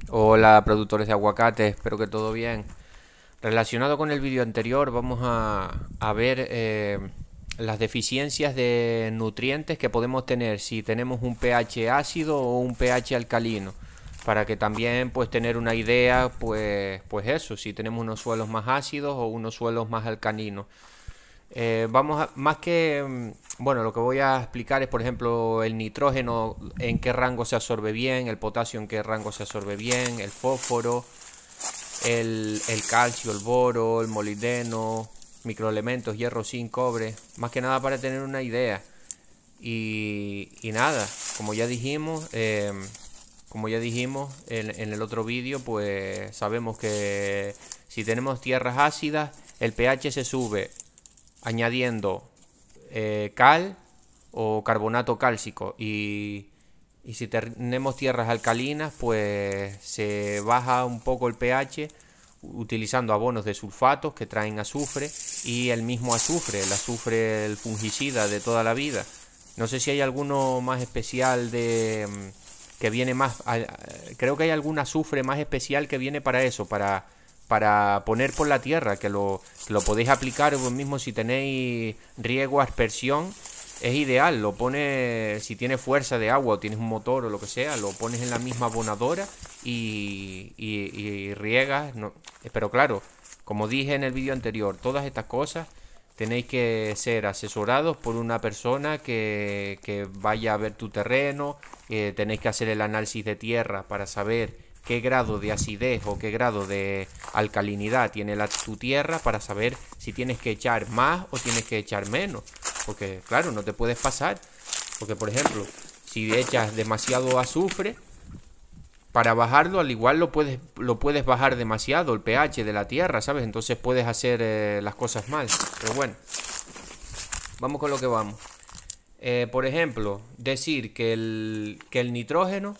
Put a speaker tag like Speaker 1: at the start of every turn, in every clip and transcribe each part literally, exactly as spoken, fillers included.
Speaker 1: Hola productores de aguacate, espero que todo bien. Relacionado con el vídeo anterior, vamos a, a ver eh, las deficiencias de nutrientes que podemos tener si tenemos un pH ácido o un pH alcalino, para que también pues tener una idea, pues, pues eso, si tenemos unos suelos más ácidos o unos suelos más alcalinos. Eh, vamos a, más que, mm, bueno, lo que voy a explicar es, por ejemplo, el nitrógeno, en qué rango se absorbe bien, el potasio, en qué rango se absorbe bien, el fósforo, el, el calcio, el boro, el molibdeno, microelementos, hierro, zinc, cobre, más que nada para tener una idea. Y, y nada, como ya dijimos, eh, como ya dijimos en, en el otro vídeo, pues sabemos que si tenemos tierras ácidas, el pH se sube añadiendo eh, cal o carbonato cálcico, y, y si tenemos tierras alcalinas pues se baja un poco el pH utilizando abonos de sulfatos que traen azufre, y el mismo azufre, el azufre, el fungicida de toda la vida. No sé si hay alguno más especial de que viene más, creo que hay algún azufre más especial que viene para eso, para para poner por la tierra, que lo, que lo podéis aplicar vos mismo si tenéis riego a aspersión. Es ideal, lo pones, si tienes fuerza de agua o tienes un motor o lo que sea, lo pones en la misma abonadora y, y, y riegas. No, pero claro, como dije en el vídeo anterior, todas estas cosas tenéis que ser asesorados por una persona que, que vaya a ver tu terreno, eh, tenéis que hacer el análisis de tierra para saber qué grado de acidez o qué grado de alcalinidad tiene la, tu tierra, para saber si tienes que echar más o tienes que echar menos. Porque claro, no te puedes pasar. Porque por ejemplo, si echas demasiado azufre, para bajarlo al igual lo puedes, lo puedes bajar demasiado el pH de la tierra, ¿sabes? Entonces puedes hacer eh, las cosas mal. Pero bueno, vamos con lo que vamos. Eh, por ejemplo, decir que el, que el nitrógeno,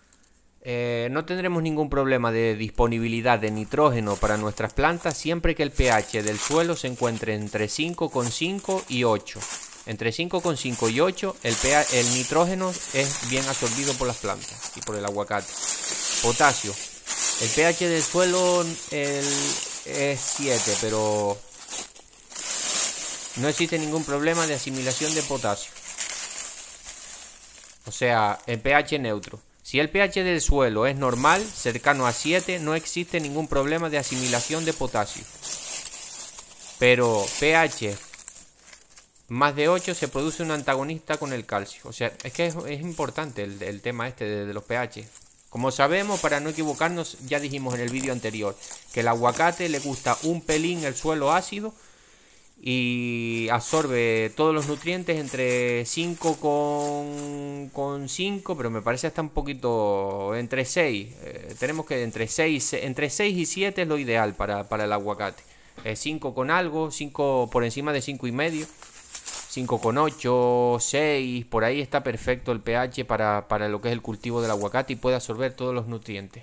Speaker 1: Eh, no tendremos ningún problema de disponibilidad de nitrógeno para nuestras plantas siempre que el pH del suelo se encuentre entre cinco coma cinco y ocho. Entre cinco coma cinco y ocho el, pH, el nitrógeno es bien absorbido por las plantas y por el aguacate. Potasio. El pH del suelo el, es siete, pero no existe ningún problema de asimilación de potasio. O sea, el pH neutro. Si el pH del suelo es normal, cercano a siete, no existe ningún problema de asimilación de potasio. Pero pH más de ocho se produce un antagonista con el calcio. O sea, es que es, es importante el, el tema este de, de los pH. Como sabemos, para no equivocarnos, ya dijimos en el vídeo anterior que el aguacate le gusta un pelín el suelo ácido y absorbe todos los nutrientes entre cinco con cinco, pero me parece hasta un poquito entre seis. Eh, tenemos que entre seis, entre seis y siete es lo ideal para, para el aguacate. Eh, cinco con algo, cinco por encima de cinco y medio, cinco con ocho, seis, por ahí está perfecto el pH para, para lo que es el cultivo del aguacate y puede absorber todos los nutrientes.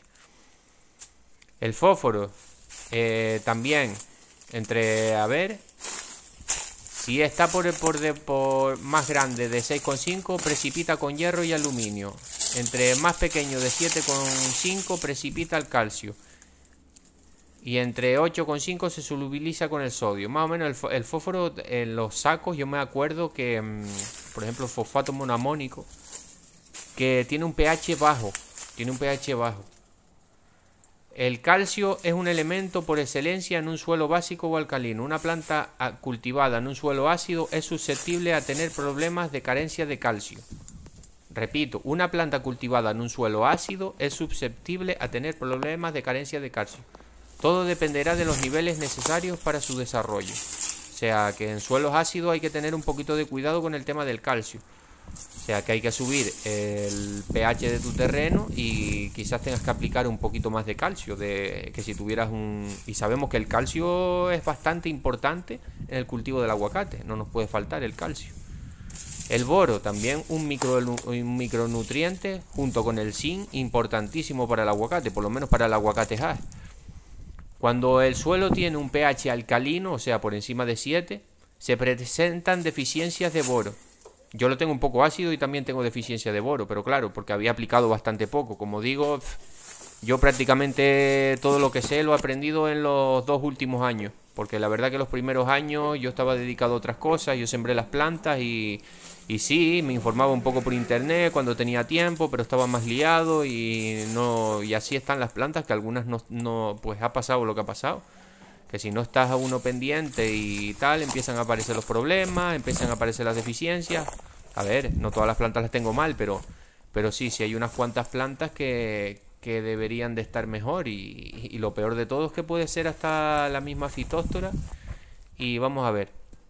Speaker 1: El fósforo eh, también entre, a ver, si está por, por, de, por más grande de seis coma cinco, precipita con hierro y aluminio. Entre más pequeño de siete coma cinco, precipita el calcio. Y entre ocho coma cinco se solubiliza con el sodio. Más o menos el, el fósforo en los sacos, yo me acuerdo que, por ejemplo, el fosfato monoamónico, que tiene un pH bajo. Tiene un pH bajo. El calcio es un elemento por excelencia en un suelo básico o alcalino. Una planta cultivada en un suelo ácido es susceptible a tener problemas de carencia de calcio. Repito, una planta cultivada en un suelo ácido es susceptible a tener problemas de carencia de calcio. Todo dependerá de los niveles necesarios para su desarrollo. O sea que en suelos ácidos hay que tener un poquito de cuidado con el tema del calcio. O sea que hay que subir el pH de tu terreno y quizás tengas que aplicar un poquito más de calcio, de que si tuvieras un... Y sabemos que el calcio es bastante importante en el cultivo del aguacate, no nos puede faltar el calcio. El boro, también un, micro, un micronutriente junto con el zinc, importantísimo para el aguacate, por lo menos para el aguacate Hass. Cuando el suelo tiene un pH alcalino, o sea por encima de siete, se presentan deficiencias de boro. Yo lo tengo un poco ácido y también tengo deficiencia de boro, pero claro, porque había aplicado bastante poco. Como digo, Yo prácticamente todo lo que sé lo he aprendido en los dos últimos años, porque la verdad que los primeros años yo estaba dedicado a otras cosas, yo sembré las plantas y, y sí, me informaba un poco por internet cuando tenía tiempo, pero estaba más liado y no y así están las plantas, que algunas no, no pues ha pasado lo que ha pasado, que si no estás a uno pendiente y tal, empiezan a aparecer los problemas, empiezan a aparecer las deficiencias. A ver, no todas las plantas las tengo mal, pero, pero sí, sí hay unas cuantas plantas que, que deberían de estar mejor y, y lo peor de todo es que puede ser hasta la misma fitóstora y vamos a ver.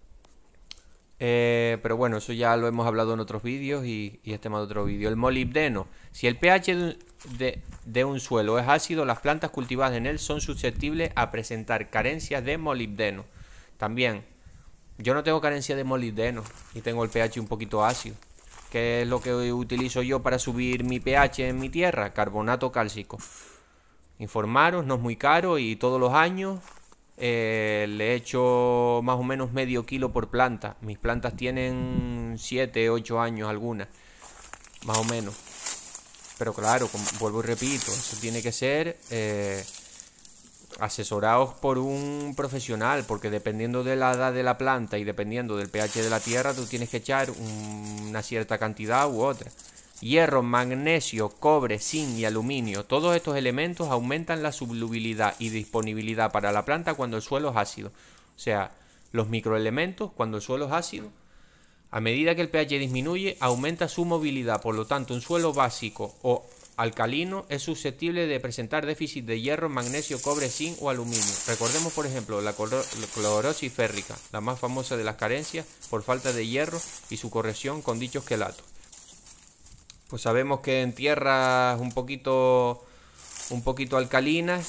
Speaker 1: Eh, pero bueno, eso ya lo hemos hablado en otros vídeos y, y este más de otro vídeo. El molibdeno. Si el pH de, de, de un suelo es ácido, las plantas cultivadas en él son susceptibles a presentar carencias de molibdeno. También, yo no tengo carencia de molibdeno y tengo el pH un poquito ácido. ¿Qué es lo que utilizo yo para subir mi pH en mi tierra? Carbonato cálcico. Informaros, no es muy caro y todos los años eh, le echo más o menos medio kilo por planta. Mis plantas tienen siete, ocho años algunas, más o menos. Pero claro, como vuelvo y repito, eso tiene que ser eh, asesorados por un profesional, porque dependiendo de la edad de la planta y dependiendo del pH de la tierra, tú tienes que echar un, una cierta cantidad u otra. Hierro, magnesio, cobre, zinc y aluminio. Todos estos elementos aumentan la solubilidad y disponibilidad para la planta cuando el suelo es ácido. O sea, los microelementos, cuando el suelo es ácido, a medida que el pH disminuye, aumenta su movilidad. Por lo tanto, un suelo básico o alcalino es susceptible de presentar déficit de hierro, magnesio, cobre, zinc o aluminio. Recordemos, por ejemplo, la clorosis férrica, la más famosa de las carencias por falta de hierro y su corrección con dichos quelatos. Pues sabemos que en tierras un poquito, un poquito alcalinas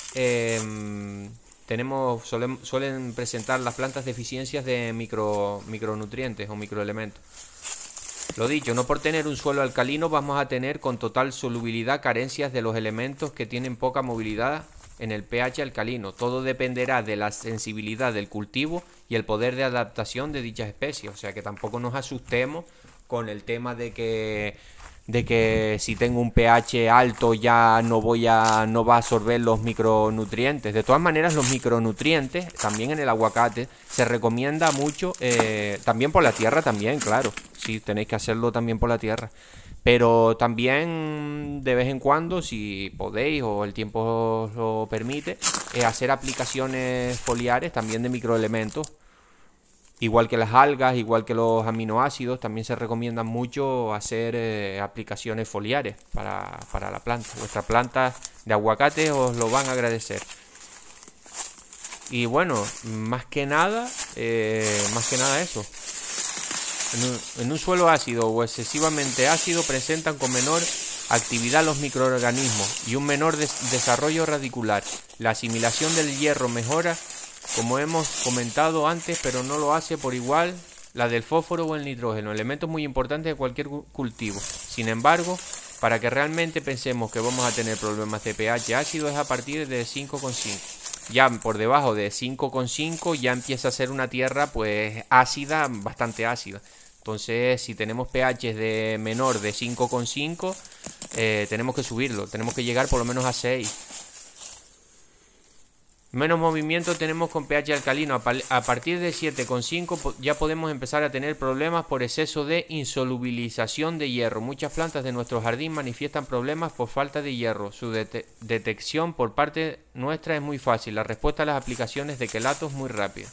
Speaker 1: eh, tenemos, suelen, suelen presentar las plantas deficiencias de micro, micronutrientes o microelementos. Lo dicho, no por tener un suelo alcalino vamos a tener con total solubilidad carencias de los elementos que tienen poca movilidad en el pH alcalino. Todo dependerá de la sensibilidad del cultivo y el poder de adaptación de dichas especies. O sea que tampoco nos asustemos con el tema de que de que si tengo un pH alto ya no voy a no va a absorber los micronutrientes. De todas maneras, los micronutrientes también en el aguacate se recomienda mucho, eh, también por la tierra también, claro, sí, tenéis que hacerlo también por la tierra, pero también de vez en cuando, si podéis o el tiempo os lo permite, eh, hacer aplicaciones foliares también de microelementos. Igual que las algas, igual que los aminoácidos, también se recomienda mucho hacer eh, aplicaciones foliares para, para la planta. Vuestra planta de aguacate os lo van a agradecer. Y bueno, más que nada, eh, más que nada eso. En un, en un suelo ácido o excesivamente ácido presentan con menor actividad los microorganismos y un menor des desarrollo radicular. La asimilación del hierro mejora, como hemos comentado antes, pero no lo hace por igual la del fósforo o el nitrógeno, elementos muy importantes de cualquier cultivo. Sin embargo, para que realmente pensemos que vamos a tener problemas de pH ácido es a partir de cinco coma cinco. Ya por debajo de cinco coma cinco ya empieza a ser una tierra pues ácida, bastante ácida. Entonces, si tenemos pH de menor de cinco coma cinco, eh, tenemos que subirlo, tenemos que llegar por lo menos a seis. Menos movimiento tenemos con pH alcalino. A partir de siete coma cinco ya podemos empezar a tener problemas por exceso de insolubilización de hierro. Muchas plantas de nuestro jardín manifiestan problemas por falta de hierro. Su det detección por parte nuestra es muy fácil. La respuesta a las aplicaciones de quelato es muy rápida.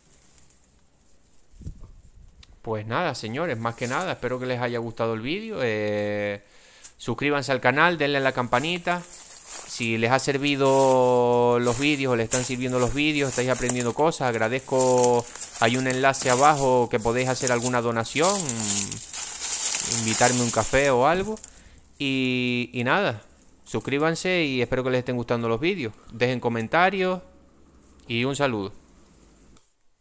Speaker 1: Pues nada, señores, más que nada, espero que les haya gustado el vídeo. Eh, suscríbanse al canal, denle a la campanita. Si les ha servido los vídeos o les están sirviendo los vídeos, estáis aprendiendo cosas, agradezco. Hay un enlace abajo que podéis hacer alguna donación, invitarme un café o algo. Y, y nada, suscríbanse y espero que les estén gustando los vídeos. Dejen comentarios y un saludo.